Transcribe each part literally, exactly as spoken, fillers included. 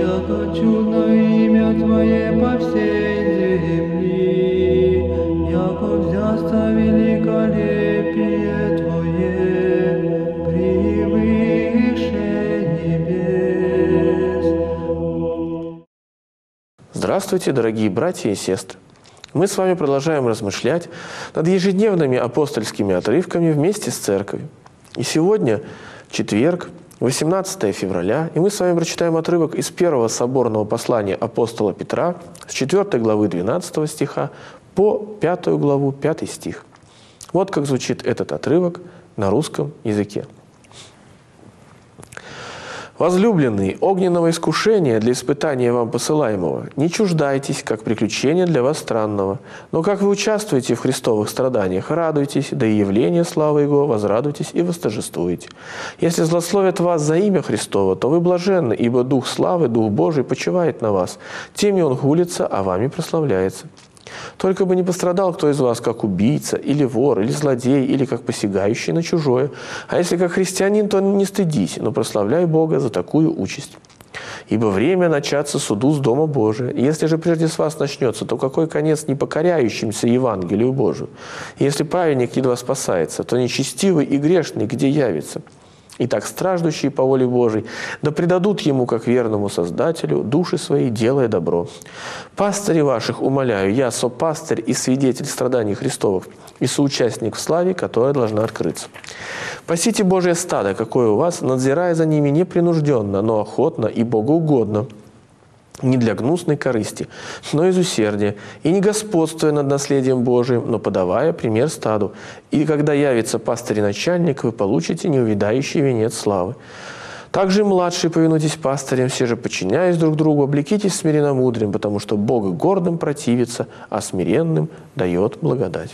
яко чудно имя Твое по всей земли, яко взясто великолепие Твое превыше небес. Здравствуйте, дорогие братья и сестры! Мы с вами продолжаем размышлять над ежедневными апостольскими отрывками вместе с Церковью. И сегодня четверг, восемнадцатое февраля, и мы с вами прочитаем отрывок из первого соборного послания апостола Петра с четвёртой главы двенадцатого стиха по пятую главу пятый стих. Вот как звучит этот отрывок на русском языке. «Возлюбленные, огненного искушения для испытания вам посылаемого, не чуждайтесь, как приключения для вас странного, но как вы участвуете в христовых страданиях, радуйтесь, да и явление славы Его возрадуйтесь и восторжествуете. Если злословят вас за имя Христово, то вы блаженны, ибо Дух славы, Дух Божий почивает на вас, теми Он хулится, а вами прославляется. Только бы не пострадал кто из вас, как убийца, или вор, или злодей, или как посягающий на чужое. А если как христианин, то не стыдись, но прославляй Бога за такую участь. Ибо время начаться суду с Дома Божия. Если же прежде с вас начнется, то какой конец непокоряющимся Евангелию Божию? И если праведник едва спасается, то нечестивый и грешный где явится? Итак, страждущие по воле Божией, да предадут Ему, как верному Создателю, души свои, делая добро. Пастырей ваших умоляю, я сопастырь и свидетель страданий Христовых, и соучастник в славе, которая должна открыться. Пасите Божие стадо, какое у вас, надзирая за ними непринужденно, но охотно и богоугодно, не для гнусной корысти, но из усердия, и не господствуя над наследием Божиим, но подавая пример стаду. И когда явится пастырь и начальник, вы получите неувядающий венец славы. Также и младшие повинуйтесь пастырям, все же подчиняясь друг другу, облекитесь смиренномудрием, потому что Бог гордым противится, а смиренным дает благодать».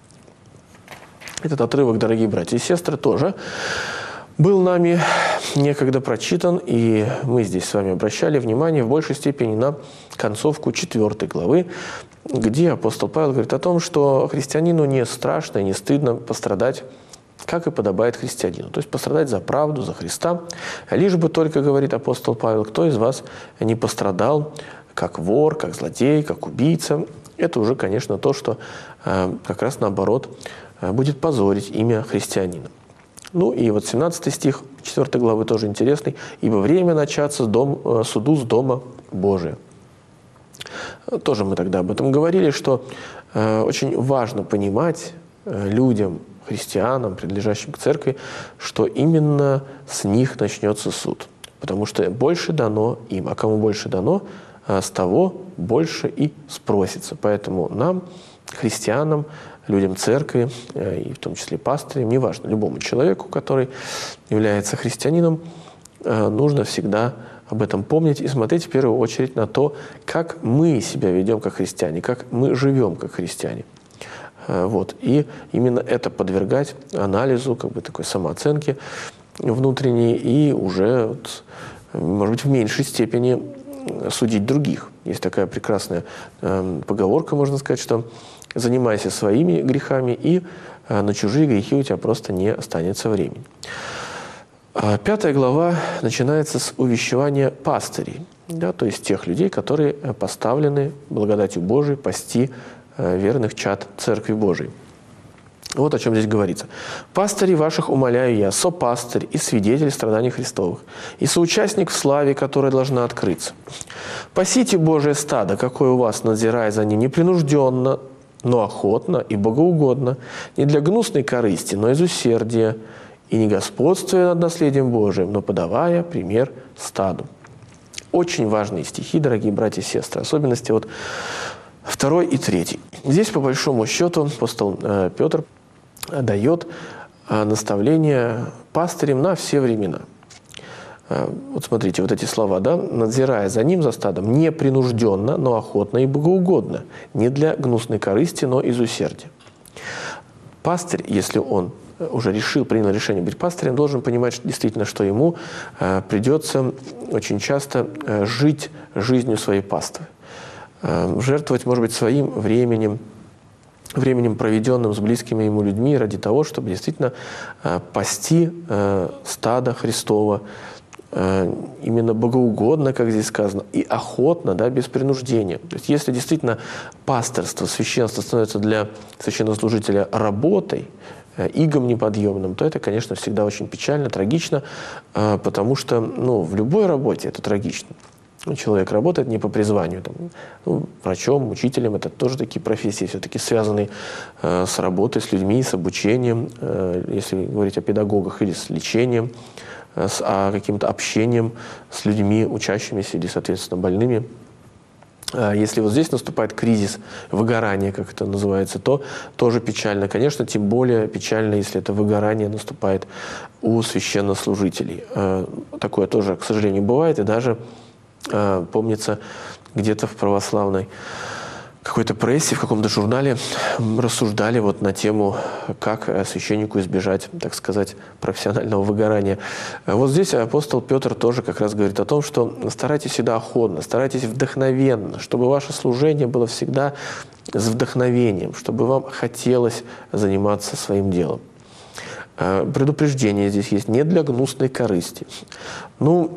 Этот отрывок, дорогие братья и сестры, тоже был нами некогда прочитан, и мы здесь с вами обращали внимание в большей степени на концовку четвёртой главы, где апостол Павел говорит о том, что христианину не страшно и не стыдно пострадать, как и подобает христианину. То есть пострадать за правду, за Христа. Лишь бы только, говорит апостол Павел, кто из вас не пострадал как вор, как злодей, как убийца. Это уже, конечно, то, что э, как раз наоборот э, будет позорить имя христианина. Ну и вот семнадцатый стих четвёртой главы тоже интересный. «Ибо время начаться с дом, суду с Дома Божия». Тоже мы тогда об этом говорили, что э, очень важно понимать э, людям, христианам, принадлежащим к церкви, что именно с них начнется суд. Потому что больше дано им, а кому больше дано, э, с того больше и спросится. Поэтому нам, христианам, людям церкви, и в том числе пастырям, неважно, любому человеку, который является христианином, нужно всегда об этом помнить и смотреть в первую очередь на то, как мы себя ведем как христиане, как мы живем как христиане. Вот. И именно это подвергать анализу, как бы такой самооценке внутренней, и уже, вот, может быть, в меньшей степени судить других. Есть такая прекрасная э, поговорка, можно сказать, что занимайся своими грехами, и э, на чужие грехи у тебя просто не останется времени. А пятая глава начинается с увещевания пастырей, да, то есть тех людей, которые поставлены благодатью Божией пасти э, верных чад Церкви Божией. Вот о чем здесь говорится. «Пастырей ваших умоляю я, сопастырь и свидетель страданий Христовых, и соучастник в славе, которая должна открыться. Пасите Божие стадо, какое у вас, надзирая за ним непринужденно, но охотно и богоугодно, не для гнусной корысти, но из усердия, и не господствуя над наследием Божиим, но подавая пример стаду». Очень важные стихи, дорогие братья и сестры, особенности вот второй и третий. Здесь, по большому счету, апостол э, Петр дает э, наставление пастырям на все времена. Э, вот смотрите, вот эти слова, да, «надзирая за ним, за стадом, непринужденно, но охотно и богоугодно, не для гнусной корысти, но из усердия». Пастырь, если он уже решил, принял решение быть пастырем, должен понимать что, действительно, что ему э, придется очень часто э, жить жизнью своей паствы. Э, жертвовать, может быть, своим временем, временем, проведенным с близкими ему людьми, ради того, чтобы действительно э, пасти э, стадо Христова, именно богоугодно, как здесь сказано, и охотно, да, без принуждения. То есть если действительно пасторство, священство становится для священнослужителя работой, игом неподъемным, то это, конечно, всегда очень печально, трагично, потому что ну, в любой работе это трагично. Человек работает не по призванию, там, ну, врачом, учителем, это тоже такие профессии, все-таки связанные э, с работой, с людьми, с обучением, э, если говорить о педагогах, или с лечением, э, с а, каким-то общением с людьми, учащимися или, соответственно, больными. А если вот здесь наступает кризис, выгорание, как это называется, то тоже печально. Конечно, тем более печально, если это выгорание наступает у священнослужителей. Э, такое тоже, к сожалению, бывает, и даже помнится, где-то в православной какой-то прессе, в каком-то журнале рассуждали вот на тему, как священнику избежать, так сказать, профессионального выгорания. Вот здесь апостол Петр тоже как раз говорит о том, что старайтесь всегда охотно, старайтесь вдохновенно, чтобы ваше служение было всегда с вдохновением, чтобы вам хотелось заниматься своим делом. Предупреждение здесь есть не для гнусной корысти. Ну,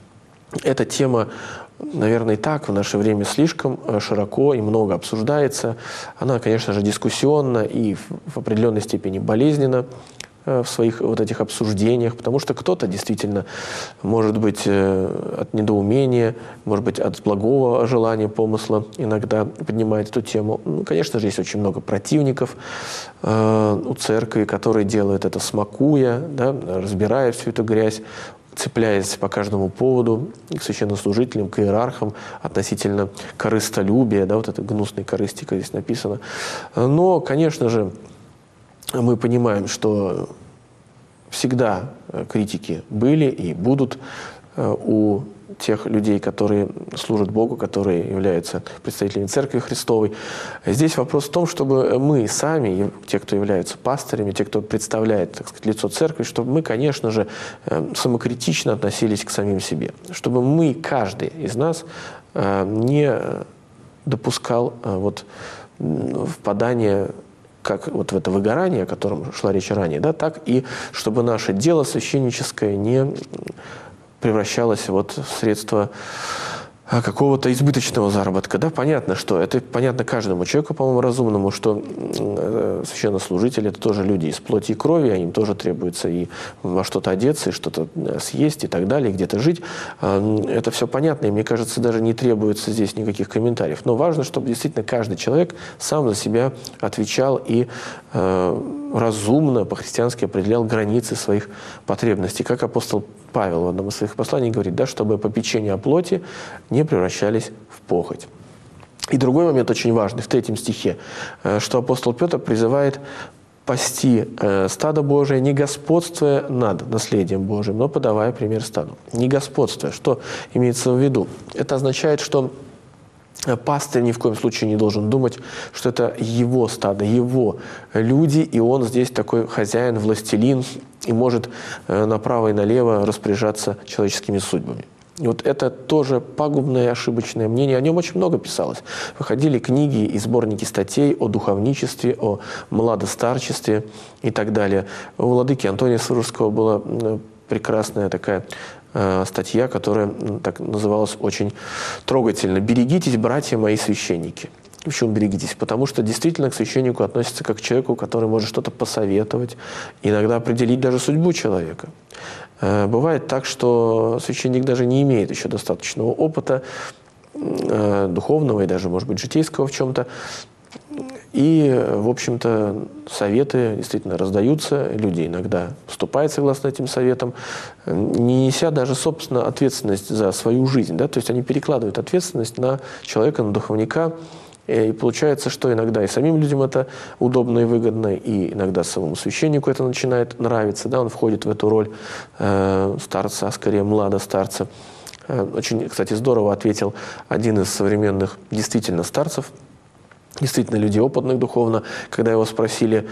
эта тема, наверное, и так в наше время слишком широко и много обсуждается. Она, конечно же, дискуссионна и в определенной степени болезненна в своих вот этих обсуждениях, потому что кто-то действительно, может быть, от недоумения, может быть, от благого желания, помысла иногда поднимает эту тему. Ну, конечно же, есть очень много противников э, у церкви, которые делают это смакуя, да, разбирая всю эту грязь, цепляясь по каждому поводу к священнослужителям, к иерархам относительно корыстолюбия, да, вот этой гнусной корысти, как здесь написано. Но, конечно же, мы понимаем, что всегда критики были и будут у тех людей, которые служат Богу, которые являются представителями Церкви Христовой. Здесь вопрос в том, чтобы мы сами, те, кто являются пастырями, те, кто представляет, так сказать, лицо Церкви, чтобы мы, конечно же, самокритично относились к самим себе. Чтобы мы, каждый из нас, не допускал вот впадания как вот в это выгорание, о котором шла речь ранее, да, так и чтобы наше дело священническое не превращалось вот в средство какого-то избыточного заработка. Да, понятно, что это понятно каждому человеку, по-моему, разумному, что священнослужители — это тоже люди из плоти и крови, а им тоже требуется и во что-то одеться, и что-то съесть, и так далее, и где-то жить. Это все понятно, и мне кажется, даже не требуется здесь никаких комментариев. Но важно, чтобы действительно каждый человек сам за себя отвечал и э, разумно, по-христиански определял границы своих потребностей. Как апостол Павел в одном из своих посланий говорит, да, чтобы попечения о плоти не превращались в похоть. И другой момент очень важный, в третьем стихе, что апостол Петр призывает пасти стадо Божие, не господствуя над наследием Божиим, но подавая пример стаду. Не господствуя. Что имеется в виду? Это означает, что пастырь ни в коем случае не должен думать, что это его стадо, его люди, и он здесь такой хозяин, властелин, и может направо и налево распоряжаться человеческими судьбами. И вот это тоже пагубное и ошибочное мнение. О нем очень много писалось. Выходили книги и сборники статей о духовничестве, о младостарчестве и так далее. У владыки Антония Сурожского была прекрасная такая э, статья, которая так называлась очень трогательно. «Берегитесь, братья мои священники». Почему берегитесь? Потому что действительно к священнику относится как к человеку, который может что-то посоветовать, иногда определить даже судьбу человека. Бывает так, что священник даже не имеет еще достаточного опыта духовного и даже, может быть, житейского в чем-то. И, в общем-то, советы действительно раздаются, люди иногда вступают согласно этим советам, не неся даже, собственно, ответственность за свою жизнь. Да? То есть они перекладывают ответственность на человека, на духовника. И получается, что иногда и самим людям это удобно и выгодно, и иногда самому священнику это начинает нравиться. Да? Он входит в эту роль э, старца, а скорее младостарца. Э, очень, кстати, здорово ответил один из современных действительно старцев, действительно людей опытных духовно, когда его спросили,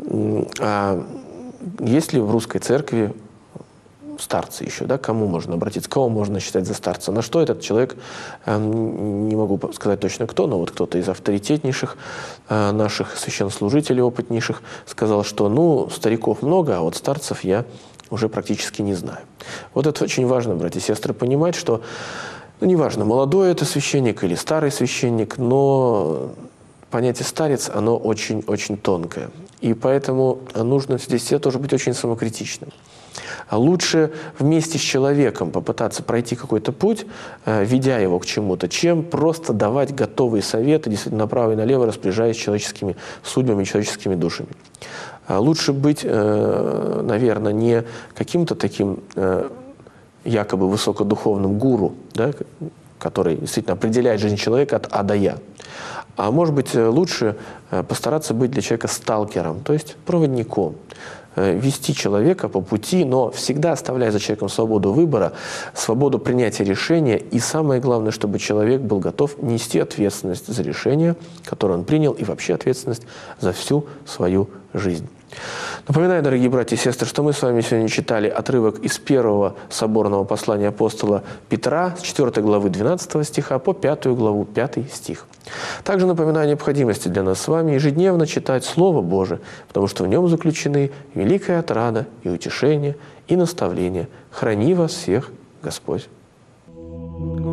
а есть ли в русской церкви старцы еще, да, кому можно обратиться, кого можно считать за старца. На что этот человек, не могу сказать точно кто, но вот кто-то из авторитетнейших наших священнослужителей, опытнейших, сказал, что, ну, стариков много, а вот старцев я уже практически не знаю. Вот это очень важно, братья и сестры, понимать, что, ну, неважно, молодой это священник или старый священник, но понятие «старец», оно очень-очень тонкое. И поэтому нужно здесь тоже быть очень самокритичным. А лучше вместе с человеком попытаться пройти какой-то путь, ведя его к чему-то, чем просто давать готовые советы, действительно направо и налево, распоряжаясь человеческими судьбами, человеческими душами. Лучше быть, наверное, не каким-то таким якобы высокодуховным гуру, да, который действительно определяет жизнь человека от А до Я. А может быть, лучше постараться быть для человека сталкером, то есть проводником. Вести человека по пути, но всегда оставляя за человеком свободу выбора, свободу принятия решения. И самое главное, чтобы человек был готов нести ответственность за решение, которое он принял, и вообще ответственность за всю свою жизнь. Напоминаю, дорогие братья и сестры, что мы с вами сегодня читали отрывок из первого соборного послания апостола Петра с четвёртой главы двенадцатого стиха по пятую главу пятый стих. Также напоминаю о необходимости для нас с вами ежедневно читать Слово Божие, потому что в нем заключены великая отрада и утешение, и наставление. Храни вас всех Господь.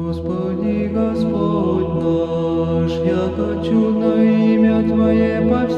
Господи, Господь наш, яко чудно имя Твое по